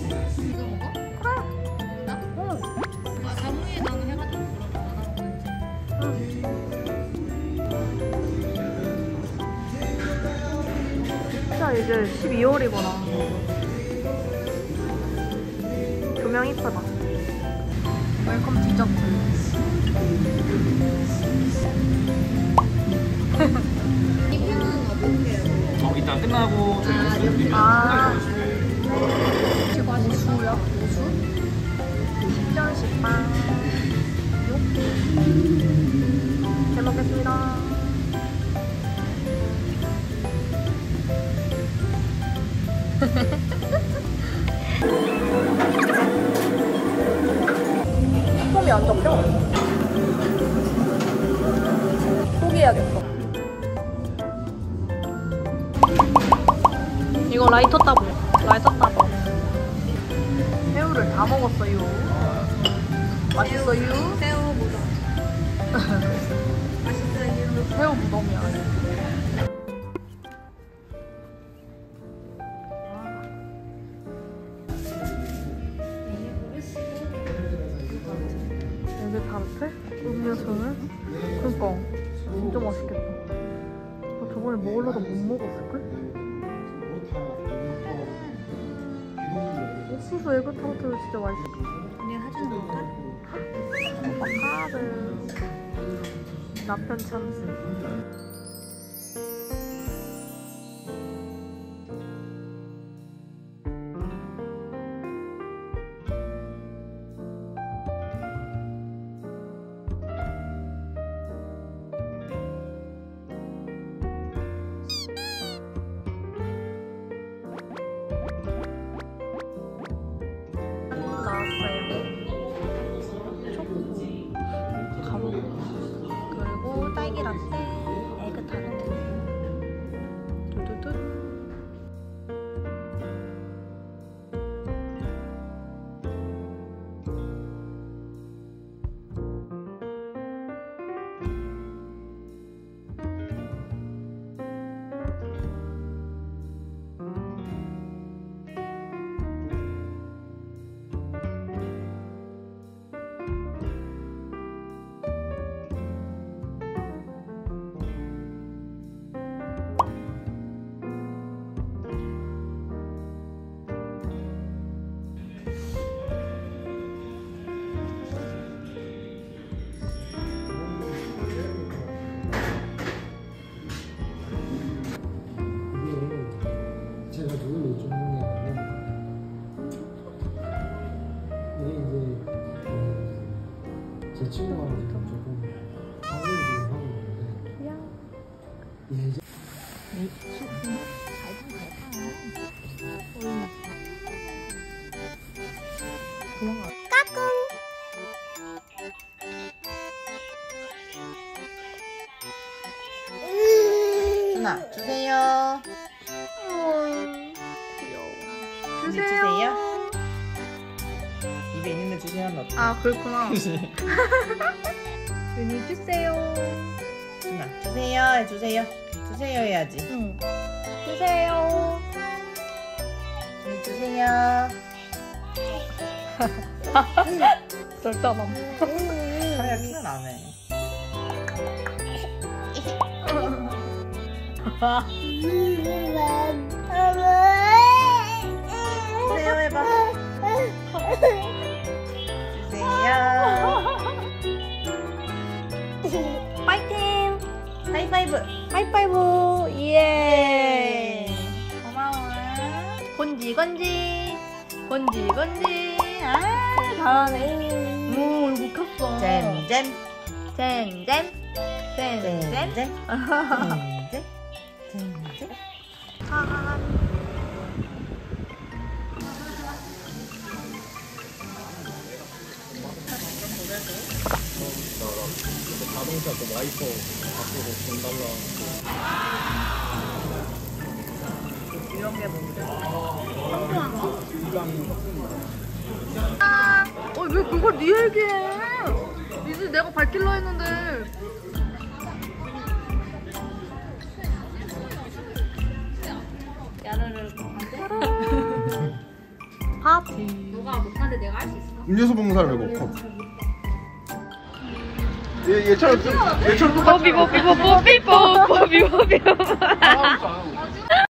이거 먹어? 그래. 나? 응. 아, 나무에다가 해가지고 그러면 안 하고 있지. 진짜 이제 12월이구나. 조명 이쁘다. 웰컴 디저트. 리뷰는 어떻게 해요? 이따 끝나고 저희 아. 이거 우수요? 우수? 신전식빵. 잘 먹겠습니다. 폼이 안 잡혀. 포기해야겠어. 이거 라이터 따보. 라이터 따보. 새우를 다 먹었어요. 맛있어요? 새우 무덤. 맛있어요. 새우 무덤이야. 여기 타르트? 음료수는? 그니까 진짜 맛있겠다. 저번에 먹으려다 못 먹었을걸? 옥수수 에그 타르트 진짜 맛있겠다. 언니가 해주는 건가? 오빠 카드. 남편 찬스. 그리고 딸기 라떼, 에그 타르트. 두두두. 제가 누굴 요청했냐면 이게 이제 제 친구가 지금 조금 방송을 지금 하고 있는데 예전 도망가. 누나 주세요. 귀여워. 주세요. 입에 있는 거 주시면 어떡해? 아 그렇구나. 윤희 주세요. 누나 주세요. 주세요. 주세요 해야지. 응. 주세요. 네, 주세요. 절대 안 함. 카메라 키는 안 해. 주세요 해봐. 주세요. 파이팅! 하이파이브. 하이파이브! 예! 고마워. 건지. 아, 잘하네. 오, 이거 켰어. 잼잼. 잼. 잼잼. 잼잼. 자동차 그 와이퍼 바꾸고 돈 달라. 이런 게 뭔데? 왜 그걸 네 얘기해? 이제 내가 밝힐라 했는데. 야르르. 파티. 너가 못하는데 내가 할 수 있어? 음료수 먹는 사람 이거 컵. 얘처럼 똑같이. 뽀삐뽀삐뽀삐뽀삐뽀삐뽀.